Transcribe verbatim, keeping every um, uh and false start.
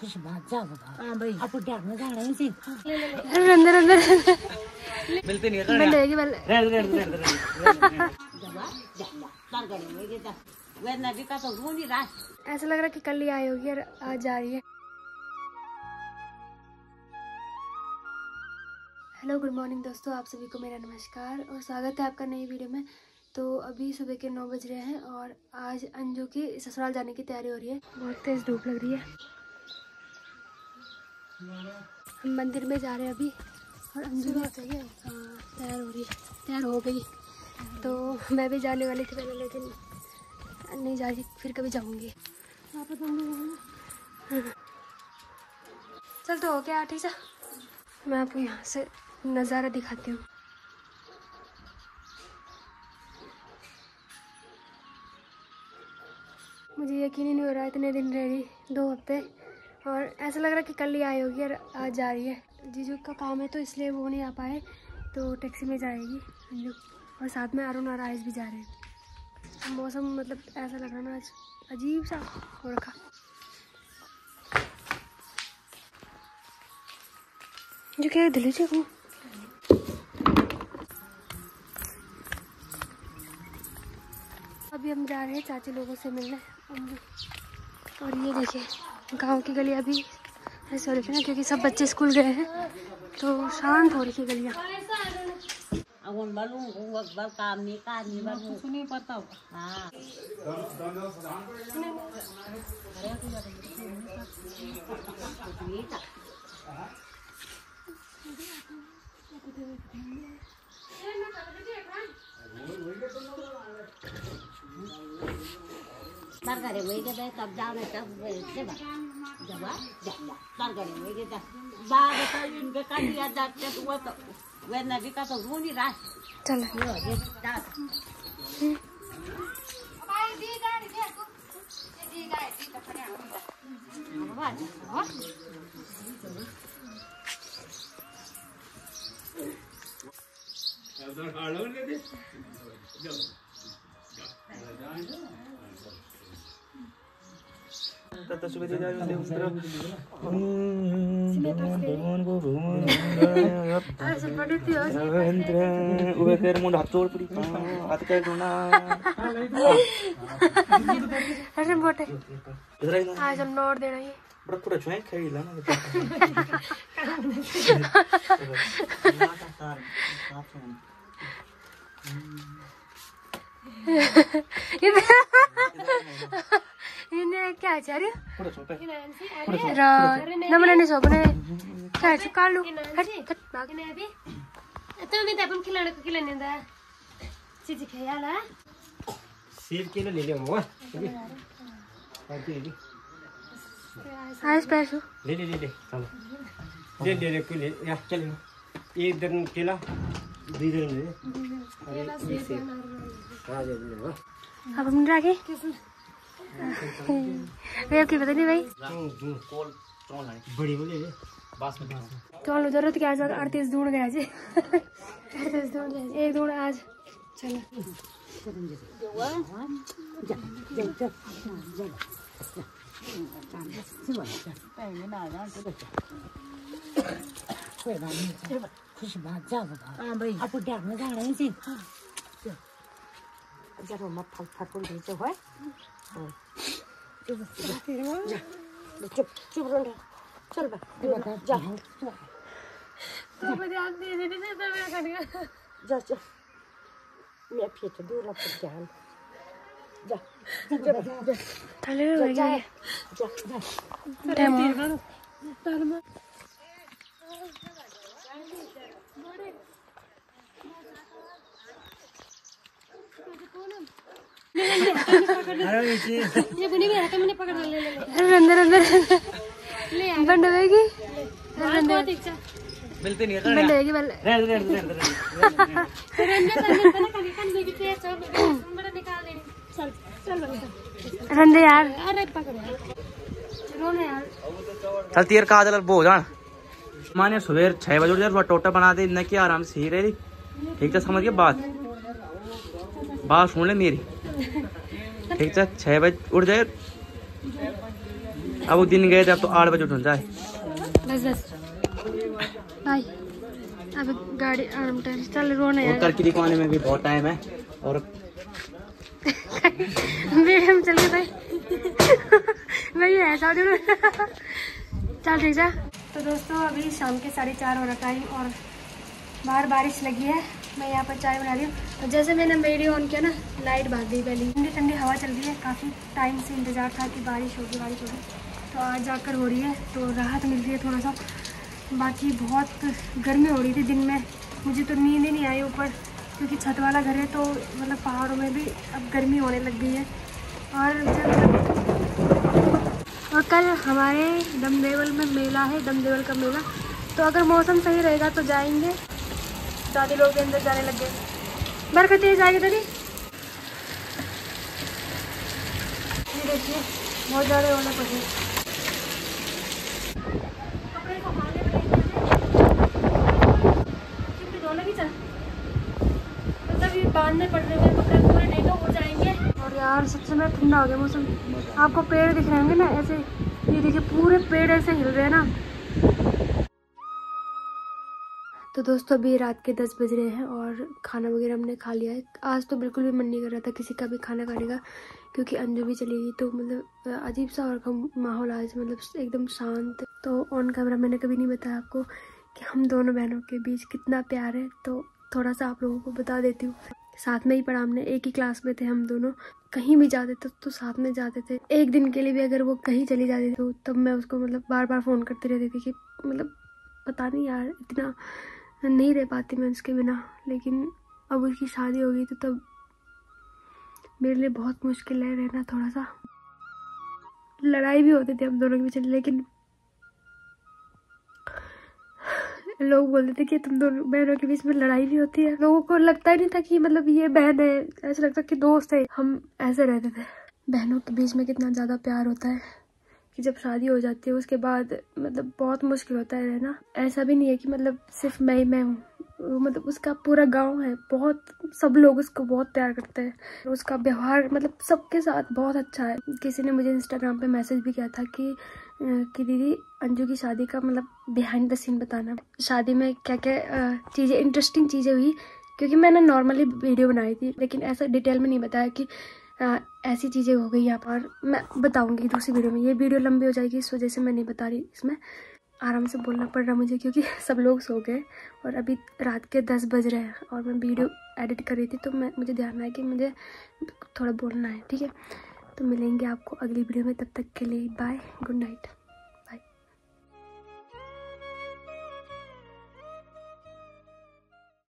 खुश बात जा बाबा। हां भाई आप डर में जा रहे हैं जी। अंदर अंदर मिलते नहीं है मिलेगी पहले रे रे रे रे दवा तार गाड़ी में गेटा वे नदी का तो ढूंढ ही रहा। ऐसा लग रहा है कि कल ही आई होगी और आज जा रही है। हेलो गुड मॉर्निंग दोस्तों, आप सभी को मेरा नमस्कार और स्वागत है आपका नई वीडियो में। तो अभी सुबह के नौ बज रहे हैं और आज अंजू की ससुराल जाने की तैयारी हो रही है। बहुत तेज धूप लग रही है। हम मंदिर में जा रहे हैं अभी और अंजू भी तैयार हो रही है, तैयार हो गई। तो मैं भी जाने वाली थी पहले, लेकिन नहीं जा रही, फिर कभी जाऊंगी। चल तो हो गया ठीक है। मैं आपको यहाँ से नज़ारा दिखाती हूँ। मुझे यकीन ही नहीं हो रहा है, इतने दिन रह रही, दो हफ्ते, और ऐसा लग रहा है कि कल ही आई होगी और आज जा रही है। जीजू का काम है तो इसलिए वो नहीं आ पाए, तो टैक्सी में जाएगी अंजू, और साथ में अरुण और आयुष भी जा रहे हैं। मौसम मतलब ऐसा लग रहा ना आज अजीब सा हो रखा। जो क्या दिल्ली से हूँ। अभी हम जा रहे हैं चाची लोगों से मिलने। और ये देखिए गांव की गलियाँ भी ऐसे हो रही है ना, क्योंकि सब बच्चे स्कूल गए हैं तो शांत हो रही है गलियाँ। अगुन बालू वो बाल काम नहीं काम नहीं बालू कुछ नहीं पता हो। हाँ तरकारी वही के दे तब जाने तब दे बा दवा दवा तरकारी वही के दे बाग तो इनके काटिया जाते तो वो तो वे नदी का तो ढूंढ ही रहा। चल ये जा भाई दी गाड़ी दे को दी गाड़ी दी तो खड़ा हो बाबा हो उधर हालो ले दे जाओ तत सुबह दे जाओ दे उतर भगवान को भगवान ऐसे पड़ी थी और उबे पैर मुंड हाथ तोड़ पड़ी हाथ कर दो ना ऐसे बोटे इधर आई ना आज हम नोट देना ही बड़ा पूरा छुए खेला ना इन्हें क्या चाह नमने सोपने क्या कालू हट भागने अभी तो मैं अपन खिलाने को खिलाने दा चीज खेला सेब के ले ले मवा आज पैसो ले ले ले ले चलो ले ले ले के ले या चल एक दिन केला दे दे ले अरे सेब आ जा ले अब हम रखे वे की पता नहीं भाई कॉल चोल बड़ी बोले बस में चलो जरूरत क्या है अड़तीस ढूंढ गया जी अड़तीस ढूंढ गया एक ढूंढ आज चलो खुश बात जा बाबा। हाँ भाई आप डर में जा रहे हैं जी। जरूर मत फट फट बोल दीजिए है चुप चुप रहो चल बा जा जा जा मैं फिर दूर लग जान जा जा थले हो गया जा जा टाइम टाइम ये बुनी भी हाथ में पकड़ ले ले अंदर अंदर ले बंद होगी अंदर मिलते नहीं है बंद होगी पहले रे रे रे रे अंदर अंदर कभी कन देगी तो चल बड़ा निकाल देनी चल चल रंदे यार अरे पकड़ चलो ना यार चल तीर का आदल बो जान माने सवेर छह बजे उठ जा टोटा बना दे न कि आराम से ही रही ठीक है समझ गया बात बात सुन ले मेरी ठीक है छह बजे उठ जाए अब वो दिन गए थे, अब तो आठ बजे उठ जाए। बस बस बाय। अब गाड़ी आराम चल रोने यार। कर की दिखाने में भी बहुत टाइम है और वीडियो में चल के भाई भाई ऐसा चल ठीक है। तो दोस्तों अभी शाम के साढ़े चार हो रहा टाइम और बाहर बारिश लगी है। मैं यहाँ पर चाय बना रही हूँ। तो जैसे मैंने वीडियो ऑन किया ना, लाइट भाग गई पहले। ठंडी ठंडी हवा चल रही है। काफ़ी टाइम से इंतज़ार था कि बारिश होगी बारिश होगी, तो आज जाकर हो रही है, तो राहत मिल रही है थोड़ा सा। बाकी बहुत गर्मी हो रही थी दिन में, मुझे तो नींद ही नहीं आई ऊपर, क्योंकि छत वाला घर है तो मतलब पहाड़ों में भी अब गर्मी होने लग गई है। और जब और कल हमारे दमदेवल में मेला है, दमदेवल का मेला, तो अगर मौसम सही रहेगा तो जाएंगे। दादी लोग भी अंदर जाने लग गए। बरखत तेज आएगी दादी। ये देखिए बहुत ज़्यादा होना पड़े। कपड़े को हालने में धोने भी चल, मतलब ये बांधने पड़ रहे हैं कपड़े, पूरे नहीं तो हो जाएंगे। और यार सबसे मैं ठंडा हो गया मौसम। आपको पेड़ दिख रहे होंगे ना ऐसे, ये देखिए पूरे पेड़ ऐसे हिल रहे हैं ना। तो दोस्तों अभी रात के दस बज रहे हैं और खाना वगैरह हमने खा लिया है। आज तो बिल्कुल भी मन नहीं कर रहा था किसी का भी खाना खाने का, क्योंकि अंजू भी चली गई, तो मतलब अजीब सा और का माहौल आज, मतलब एकदम शांत। तो ऑन कैमरा मैंने कभी नहीं बताया आपको कि हम दोनों बहनों के बीच कितना प्यार है, तो थोड़ा सा आप लोगों को बता देती हूँ। साथ में ही पढ़ा हमने, एक ही क्लास में थे हम दोनों, कहीं भी जाते थे तो साथ में जाते थे। एक दिन के लिए भी अगर वो कहीं चली जाती थी तो तब मैं उसको मतलब बार बार फ़ोन करती रहती थी कि मतलब पता नहीं यार इतना नहीं रह पाती मैं उसके बिना। लेकिन अब उसकी शादी हो गई तो तब मेरे लिए बहुत मुश्किल है रहना। थोड़ा सा लड़ाई भी होती थी हम दोनों के बीच, लेकिन लोग बोलते थे कि तुम दोनों बहनों के बीच में लड़ाई भी होती है। लोगों को लगता ही नहीं था कि मतलब ये बहन है, ऐसा लगता कि दोस्त है। हम ऐसे रहते थे। बहनों के बीच में कितना ज़्यादा प्यार होता है कि जब शादी हो जाती है उसके बाद मतलब बहुत मुश्किल होता है रहना। ऐसा भी नहीं है कि मतलब सिर्फ मैं ही मैं हूँ, मतलब उसका पूरा गांव है, बहुत सब लोग उसको बहुत प्यार करते हैं। उसका व्यवहार मतलब सबके साथ बहुत अच्छा है। किसी ने मुझे इंस्टाग्राम पे मैसेज भी किया था कि कि दीदी अंजू की शादी का मतलब बिहाइंड द सीन बताना, शादी में क्या क्या चीज़ें इंटरेस्टिंग चीज़ें हुई, क्योंकि मैंने नॉर्मली वीडियो बनाई थी लेकिन ऐसा डिटेल में नहीं बताया कि आ, ऐसी चीज़ें हो गई यहाँ पर। मैं बताऊंगी दूसरी वीडियो में, ये वीडियो लंबी हो जाएगी इस वजह से मैं नहीं बता रही। इसमें आराम से बोलना पड़ रहा मुझे क्योंकि सब लोग सो गए और अभी रात के दस बज रहे हैं और मैं वीडियो एडिट कर रही थी, तो मैं मुझे ध्यान आया कि मुझे थोड़ा बोलना है। ठीक है, तो मिलेंगे आपको अगली वीडियो में, तब तक के लिए बाय, गुड नाइट।